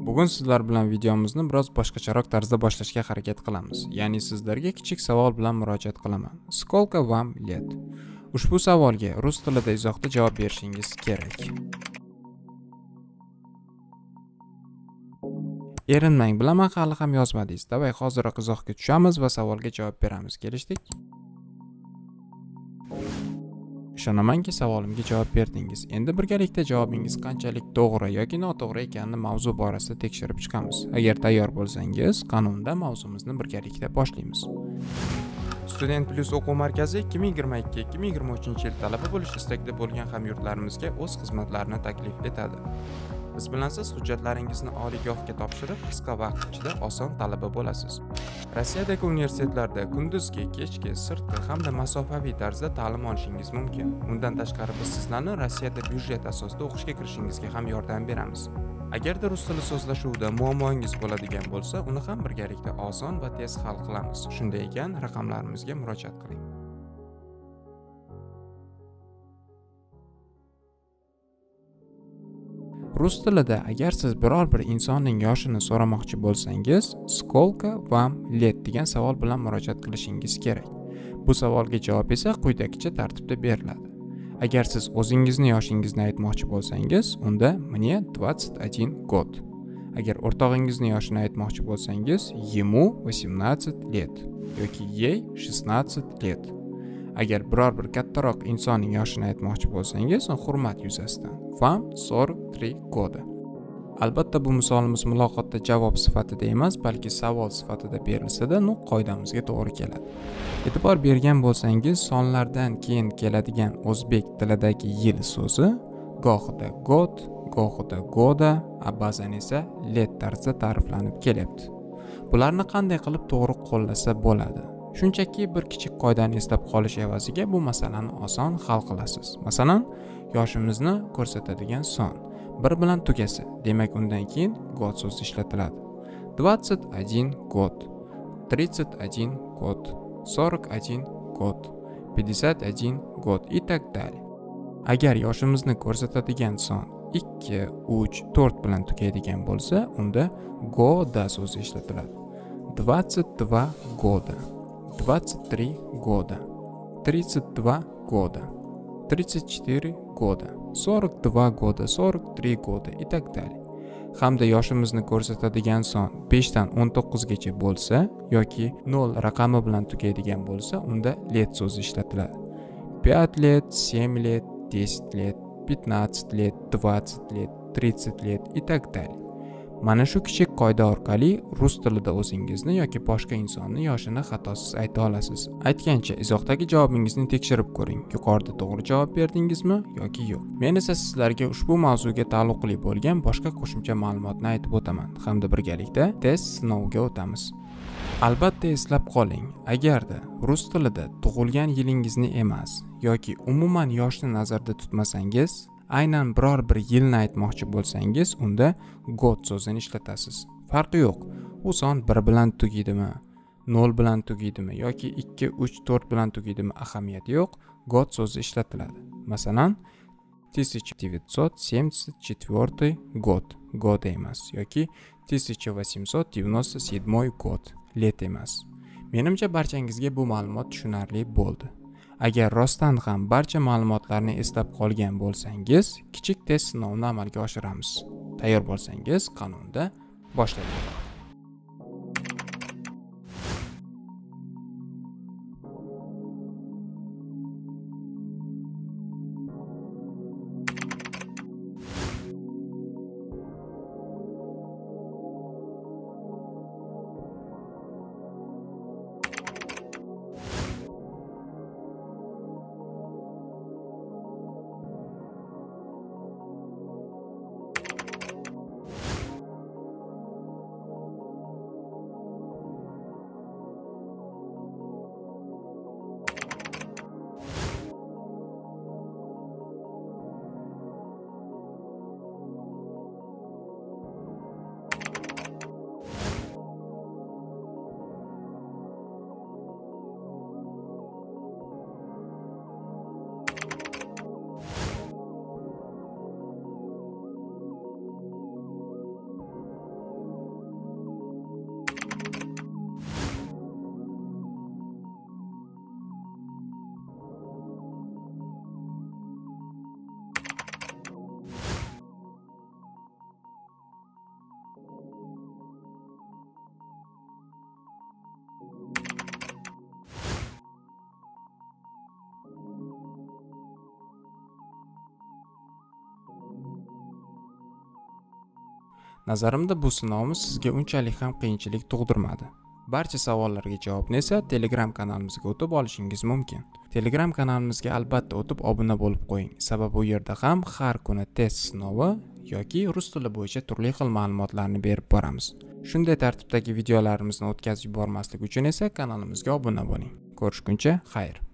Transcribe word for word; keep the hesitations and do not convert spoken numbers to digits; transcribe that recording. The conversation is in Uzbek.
Bugun sizlar bilan videomizni biroz boshqacharoq tarzda boshlashga harakat qilamiz. Ya'ni sizlarga kichik savol bilan murojaat qilaman. Skolka vam let? Ushbu savolga rus tilida izohda javob berishingiz kerak. Erinmang, bilaman hali ham yozmadingiz. Davay hoziroq izohga tushamiz va savolga javob beramiz. Kelishdik? Ishonamanki savolimga javob berdingiz. Endi birgalikda javobingiz qanchalik to'g'ri yoki noto'g'ri ekanini mavzu borasida tekshirib chiqamiz. Agar tayyor bo'lsangiz, qonunda mavzumizni birgalikda boshlaymiz. Student Plus o'quv markazi ikki ming yigirma ikki ikki ming yigirma uchinchi yil talaba bo'lish istakda bo'lgan hamyurtlarimizga o'z xizmatlarini taklif etadi. Biz bilan siz hujjatlaringizni oliygohga topshirib, qisqa vaqt ichida oson talaba bo'lasiz. Rossiyadagi universitetlarda kunduzgi, kechki, sirtqi hamda masofaviy tarzda ta'lim olishingiz mumkin. Undan tashqari biz sizlarni Rossiyada byudjet asosida o'qishga kirishingizga ham yordam beramiz. Agarda rus tili so'zlashuvida muammongiz bo'ladigan bo'lsa, uni ham birgalikda oson va tez hal qilamiz. Shunday ekan, raqamlarimizga murojaat qiling. Rus tilida agar siz biror bir insonning yoshini so'ramoqchi bo'lsangiz, skolka vam let degan savol bilan murojaat qilishingiz kerak. Bu savolga javob esa quyidagicha tartibda beriladi. Agar siz o'zingizni yoshingizni aytmoqchi bo'lsangiz, unda мне двадцать один год. Agar o'rtog'ingizni yoshini aytmoqchi bo'lsangiz, ему восемнадцать лет yoki ей шестнадцать лет. Agar biror bir kattaroq insonning yoshini aytmoqchi bo'lsangiz, hurmat yuzasidan вам сорок три года. Albatta bu misolimiz muloqotda javob sifatida emas, balki savol sifatida berilsa-da, nu qoidamizga to'g'ri keladi. E'tibor bergan bo'lsangiz, sonlardan keyin keladigan o'zbek tilidagi yil so'zi gohida gод, gohida goda, ba'zan esa let tarzda ta'riflanib kelyapti. Bularni qanday qilib to'g'ri qo'llasa bo'ladi? Shunchaki bir kichik qoidani eslab qolish evaziga bu masalani oson hal qilasiz. Masalan, yoshimizni ko'rsatadigan son bir bilan tugasa, demak undan keyin gод so'zi ishlatiladi. двадцать один год, тридцать один год, сорок один год, пятьдесят один год и так далее. Agar yoshimizni ko'rsatadigan son ikki, uch, to'rt bilan tugaydigan bo'lsa, unda года so'zi ishlatiladi. двадцать два года, двадцать три года, тридцать два года, тридцать четыре года, сорок два года, сорок три года и так далее. Hamda yoshimizni ko'rsatadigan son besh dan o'n to'qqiz gacha bo'lsa yoki nol raqami bilan tugaydigan bo'lsa, unda let so'zi ishlatiladi. пять лет, семь лет, десять лет, пятнадцать лет, двадцать лет, тридцать лет и так далее. Mana shu kichik qoida orqali rus tilida o'zingizni yoki boshqa insonni yoshini xatosiz ayta olasiz. Aytgancha, izohdagi javobingizni tekshirib ko'ring. Yuqorida to'g'ri javob berdingizmi yoki yo'q. Men esa sizlarga ushbu mavzuga taalluqli bo'lgan boshqa qo'shimcha ma'lumotni aytib o'taman hamda birgalikda test sinoviga o'tamiz. Albatta eslab qoling, agarda rus tilida tug'ilgan yilingizni emas yoki umuman yoshni nazarda tutmasangiz, aynan biror bir yilni aytmoqchi bo'lsangiz, unda gод so'zini ishlatasiz. Farqi yo'q. U son bir bilan tugaydimi, nol bilan tugaydimi yoki ikki, uch, to'rt bilan tugaydimi ahamiyati yo'q. Gод so'zi ishlatiladi. Masalan, тысяча девятьсот семьдесят четвёртый год, gод emas yoki тысяча восемьсот девяносто седьмой год, let emas. Menimcha barchangizga bu ma'lumot tushunarli bo'ldi. Agar rostdan ham barcha ma'lumotlarni eslab qolgan bo'lsangiz, kichik test sinovini amalga oshiramiz. Tayyor bo'lsangiz, qonunda boshlaymiz. Nazarimda bu sinovimiz sizga unchalik ham qiyinchilik tug'dirmadi. Barcha savollarga javobni esa Telegram kanalimizga o'tib olishingiz mumkin. Telegram kanalimizga albatta o'tib obuna bo'lib qo'ying, sababi u yerda ham har kuni test sinovi yoki rus tili bo'yicha turli xil ma'lumotlarni berib boramiz. Shunday tartibdagi videolarimizni o'tkazib yubormaslik uchun esa kanalimizga obuna bo'ling. Ko'rishguncha xayr.